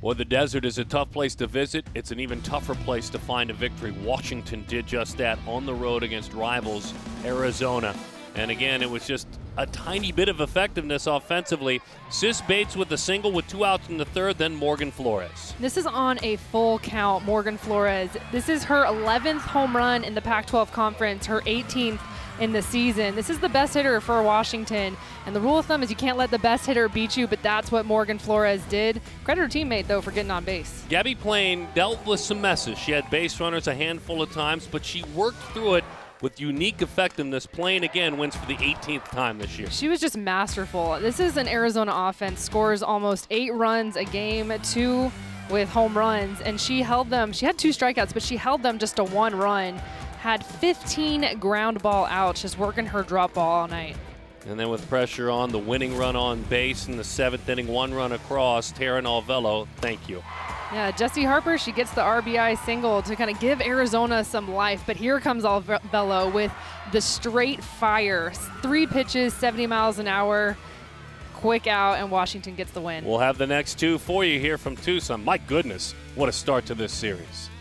Well, the desert is a tough place to visit. It's an even tougher place to find a victory. Washington did just that on the road against rivals Arizona. And again, it was just a tiny bit of effectiveness offensively. Sis Bates with a single with 2 outs in the third, then Morganne Flores. This is on a full count, Morganne Flores. This is her 11th home run in the Pac-12 Conference, her 18th in the season. This is the best hitter for Washington. And the rule of thumb is you can't let the best hitter beat you, but that's what Morganne Flores did. Credit her teammate, though, for getting on base. Gabby Plain dealt with some messes. She had base runners a handful of times, but she worked through it with unique effectiveness. Plain, again, wins for the 18th time this year. She was just masterful. This is an Arizona offense, scores almost 8 runs a game, 2 with home runs, and she held them. She had 2 strikeouts, but she held them just to 1 run. Had 15 ground ball outs, just working her drop ball all night. And then with pressure on, the winning run on base in the 7th inning, 1 run across, Taryn Alvello, thank you. Yeah, Jessie Harper, she gets the RBI single to kind of give Arizona some life, but here comes Alvello with the straight fire. 3 pitches, 70 miles an hour, quick out, and Washington gets the win. We'll have the next 2 for you here from Tucson. My goodness, what a start to this series.